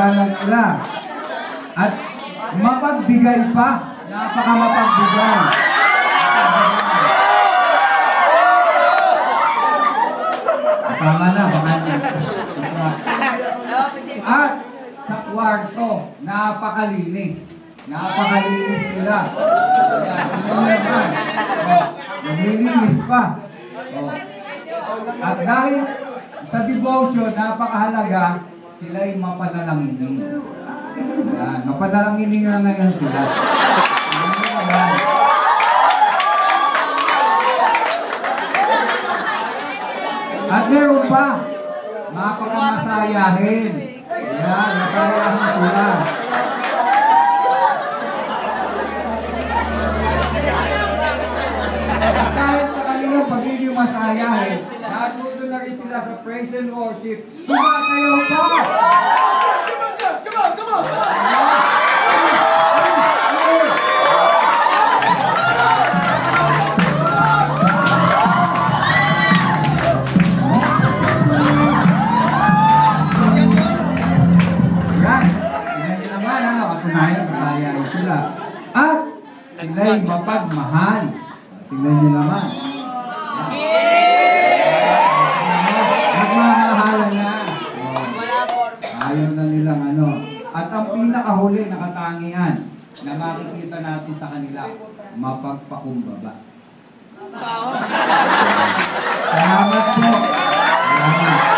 pinag-aaralan nila. At mapagbigay pa. Napaka-mapagbigay. Tama na, baka na. At sa kwarto, napakalinis. Napakalinis nila. Naglilinis pa. At dahil sa devotion, napakahalaga, sila'y mapanalanginin. Mapanalanginin na ngayon sila. At meron pa, mapakamasayahin. Yan, masayahin sila. Kahit sa kanilang pagiging masayahin, natuto na rin sila sa praise and worship. Sumasayaw pa! Come on! Come on! At sila'y mapagmahal. Tingnan nyo naman. Nagmamahalan na. Ayaw na nilang ano. At ang pinakahuli na katangian na makikita natin sa kanila, mapagpakumbaba. Salamat po. Salamat.